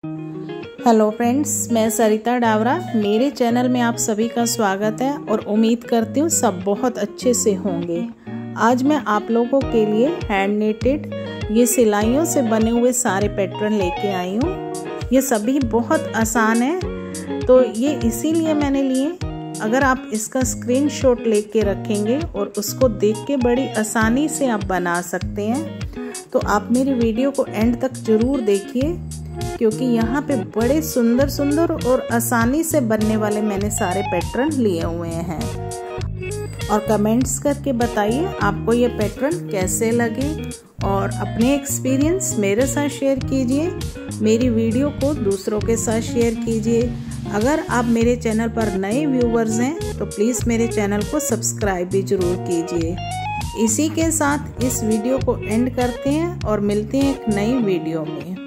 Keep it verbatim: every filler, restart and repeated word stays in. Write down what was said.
Hello friends, मैं सरिता डावरा। मेरे channel में आप सभी का स्वागत है और उम्मीद करती हूँ सब बहुत अच्छे से होंगे। आज मैं आप लोगों के लिए हैंड नेटेड ये सिलाइयों से बने हुए सारे पैटर्न लेके आई हूँ। ये सभी बहुत आसान है, तो ये इसीलिए मैंने लिए। अगर आप इसका स्क्रीनशॉट लेके रखेंगे और उसको देख के बड़ी आसानी से आप बना सकते हैं, तो आप मेरी वीडियो को एंड तक ज़रूर देखिए, क्योंकि यहाँ पे बड़े सुंदर सुंदर और आसानी से बनने वाले मैंने सारे पैटर्न लिए हुए हैं। और कमेंट्स करके बताइए आपको ये पैटर्न कैसे लगे और अपने एक्सपीरियंस मेरे साथ शेयर कीजिए। मेरी वीडियो को दूसरों के साथ शेयर कीजिए। अगर आप मेरे चैनल पर नए व्यूवर्स हैं तो प्लीज़ मेरे चैनल को सब्सक्राइब भी ज़रूर कीजिए। इसी के साथ इस वीडियो को एंड करते हैं और मिलते हैं एक नई वीडियो में।